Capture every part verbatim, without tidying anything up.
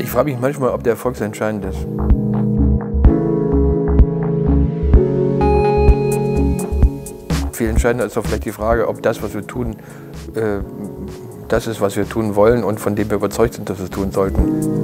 Ich frage mich manchmal, ob der Erfolg so entscheidend ist. Viel entscheidender ist doch vielleicht die Frage, ob das, was wir tun, äh, das ist, was wir tun wollen und von dem wir überzeugt sind, dass wir es tun sollten.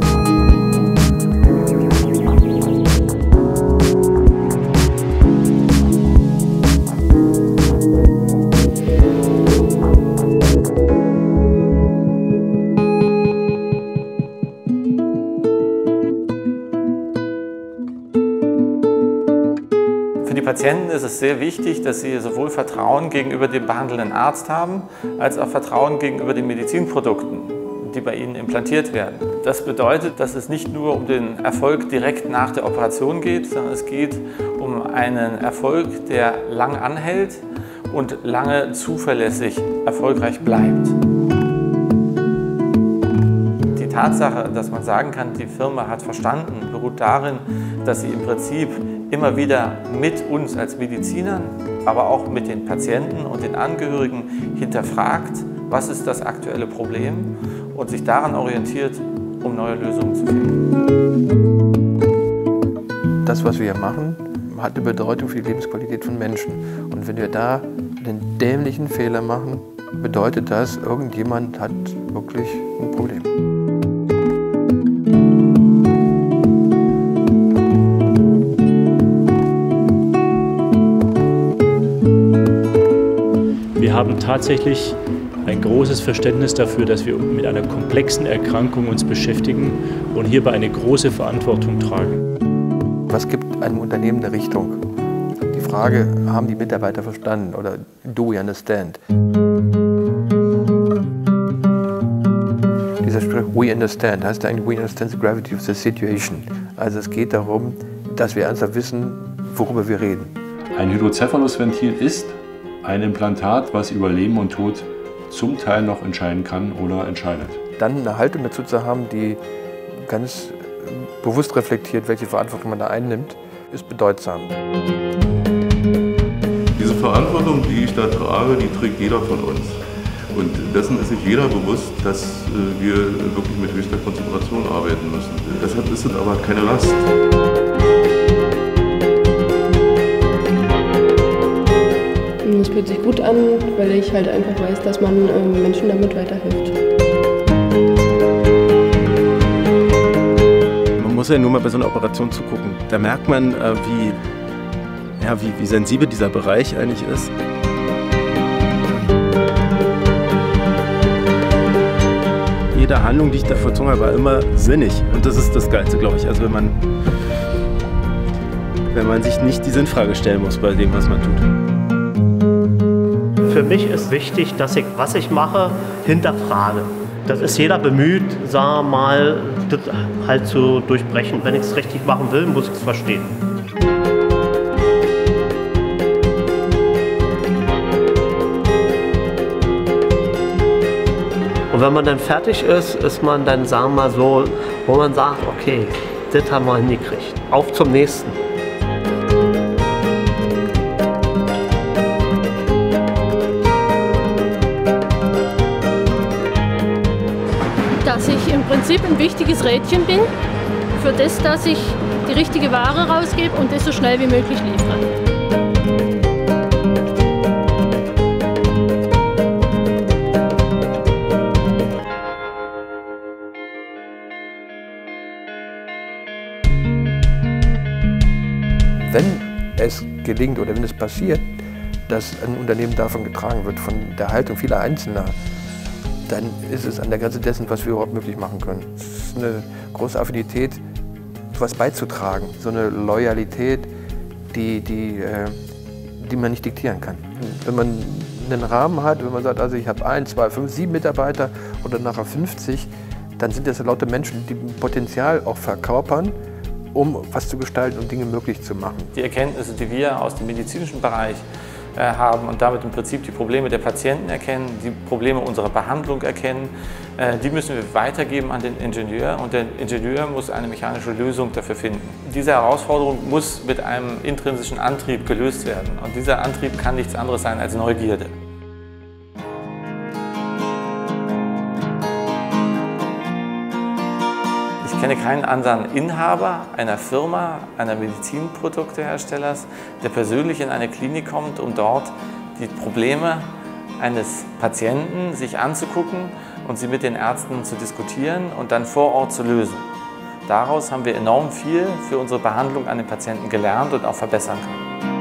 Für die Patienten ist es sehr wichtig, dass sie sowohl Vertrauen gegenüber dem behandelnden Arzt haben, als auch Vertrauen gegenüber den Medizinprodukten, die bei ihnen implantiert werden. Das bedeutet, dass es nicht nur um den Erfolg direkt nach der Operation geht, sondern es geht um einen Erfolg, der lang anhält und lange zuverlässig erfolgreich bleibt. Die Tatsache, dass man sagen kann, die Firma hat verstanden, beruht darin, dass sie im Prinzip immer wieder mit uns als Medizinern, aber auch mit den Patienten und den Angehörigen hinterfragt, was ist das aktuelle Problem und sich daran orientiert, um neue Lösungen zu finden. Das, was wir hier machen, hat eine Bedeutung für die Lebensqualität von Menschen. Und wenn wir da den dämlichen Fehler machen, bedeutet das, irgendjemand hat wirklich ein Problem. Wir haben tatsächlich ein großes Verständnis dafür, dass wir mit einer komplexen Erkrankung uns beschäftigen und hierbei eine große Verantwortung tragen. Was gibt einem Unternehmen eine Richtung? Die Frage, haben die Mitarbeiter verstanden oder do we understand? Dieser Spruch, we understand, heißt eigentlich, we understand the gravity of the situation. Also es geht darum, dass wir ernsthaft wissen, worüber wir reden. Ein Hydropcephalus-Ventil ist ein Implantat, was über Leben und Tod zum Teil noch entscheiden kann oder entscheidet. Dann eine Haltung dazu zu haben, die ganz bewusst reflektiert, welche Verantwortung man da einnimmt, ist bedeutsam. Diese Verantwortung, die ich da trage, die trägt jeder von uns. Und dessen ist sich jeder bewusst, dass wir wirklich mit höchster Konzentration arbeiten müssen. Deshalb ist es aber keine Last. Es fühlt sich gut an, weil ich halt einfach weiß, dass man Menschen damit weiterhilft. Man muss ja nur mal bei so einer Operation zugucken. Da merkt man, wie, ja, wie, wie sensibel dieser Bereich eigentlich ist. Jede Handlung, die ich da vollzogen habe, war immer sinnig. Und das ist das Geilste, glaube ich. Also wenn man, wenn man sich nicht die Sinnfrage stellen muss bei dem, was man tut. Für mich ist wichtig, dass ich, was ich mache, hinterfrage. Das ist jeder bemüht, sagen wir mal, das halt zu durchbrechen. Wenn ich es richtig machen will, muss ich es verstehen. Und wenn man dann fertig ist, ist man dann, sagen wir mal so, wo man sagt, okay, das haben wir hingekriegt. Auf zum nächsten. Dass ich im Prinzip ein wichtiges Rädchen bin, für das, dass ich die richtige Ware rausgebe und das so schnell wie möglich liefere. Wenn es gelingt oder wenn es passiert, dass ein Unternehmen davon getragen wird, von der Haltung vieler Einzelner, dann ist es an der Grenze dessen, was wir überhaupt möglich machen können. Es ist eine große Affinität, etwas beizutragen, so eine Loyalität, die, die, äh, die man nicht diktieren kann. Wenn man einen Rahmen hat, wenn man sagt, also ich habe ein, zwei, fünf, sieben Mitarbeiter oder nachher fünfzig, dann sind das lauter Menschen, die Potenzial auch verkörpern, um was zu gestalten und Dinge möglich zu machen. Die Erkenntnisse, die wir aus dem medizinischen Bereich haben und damit im Prinzip die Probleme der Patienten erkennen, die Probleme unserer Behandlung erkennen, die müssen wir weitergeben an den Ingenieur und der Ingenieur muss eine mechanische Lösung dafür finden. Diese Herausforderung muss mit einem intrinsischen Antrieb gelöst werden und dieser Antrieb kann nichts anderes sein als Neugierde. Ich kenne keinen anderen Inhaber einer Firma, einer Medizinprodukteherstellers, der persönlich in eine Klinik kommt, um dort die Probleme eines Patienten sich anzugucken und sie mit den Ärzten zu diskutieren und dann vor Ort zu lösen. Daraus haben wir enorm viel für unsere Behandlung an den Patienten gelernt und auch verbessern können.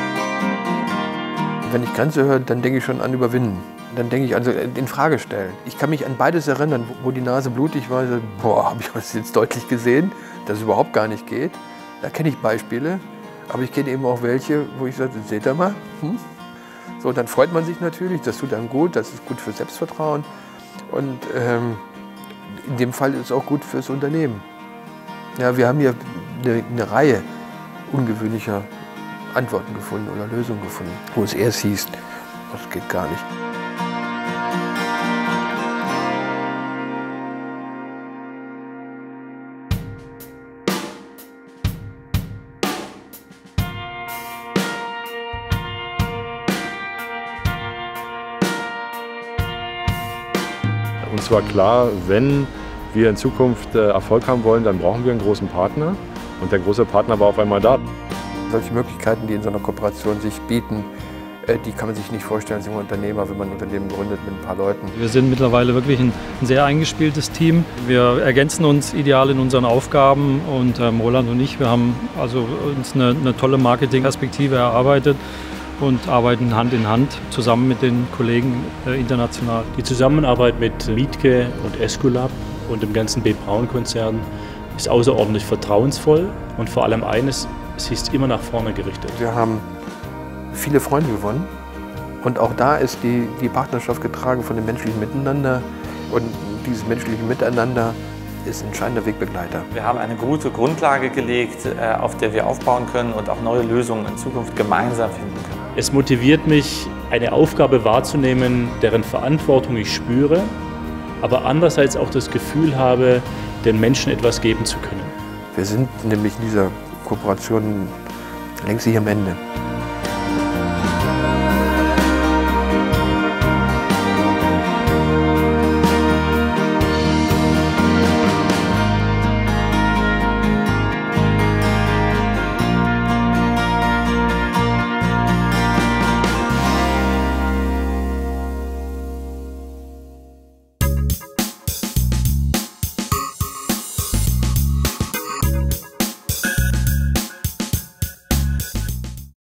Wenn ich Grenze höre, dann denke ich schon an Überwinden. Dann denke ich also in Frage stellen. Ich kann mich an beides erinnern, wo die Nase blutig war. So, boah, habe ich das jetzt deutlich gesehen, dass es überhaupt gar nicht geht. Da kenne ich Beispiele, aber ich kenne eben auch welche, wo ich sage, seht ihr mal. Hm? So, dann freut man sich natürlich, das tut einem gut, das ist gut für Selbstvertrauen. Und ähm, in dem Fall ist es auch gut fürs Unternehmen. Ja, wir haben hier eine, eine Reihe ungewöhnlicher Antworten gefunden oder Lösungen gefunden, wo es erst hieß, das geht gar nicht. Uns war klar, wenn wir in Zukunft Erfolg haben wollen, dann brauchen wir einen großen Partner. Und der große Partner war auf einmal da. Solche Möglichkeiten, die in so einer Kooperation sich bieten, die kann man sich nicht vorstellen als junger Unternehmer, wenn man ein Unternehmen gründet mit ein paar Leuten. Wir sind mittlerweile wirklich ein, ein sehr eingespieltes Team. Wir ergänzen uns ideal in unseren Aufgaben und ähm, Roland und ich, wir haben also uns eine, eine tolle Marketingperspektive erarbeitet und arbeiten Hand in Hand zusammen mit den Kollegen äh, international. Die Zusammenarbeit mit Mietke und Esculap und dem ganzen B. Braun-Konzern ist außerordentlich vertrauensvoll und vor allem eines, sie ist immer nach vorne gerichtet. Wir haben viele Freunde gewonnen und auch da ist die, die Partnerschaft getragen von dem menschlichen Miteinander und dieses menschliche Miteinander ist ein entscheidender Wegbegleiter. Wir haben eine gute Grundlage gelegt, auf der wir aufbauen können und auch neue Lösungen in Zukunft gemeinsam finden können. Es motiviert mich, eine Aufgabe wahrzunehmen, deren Verantwortung ich spüre, aber andererseits auch das Gefühl habe, den Menschen etwas geben zu können. Wir sind nämlich in dieser Kooperation längst nicht am Ende.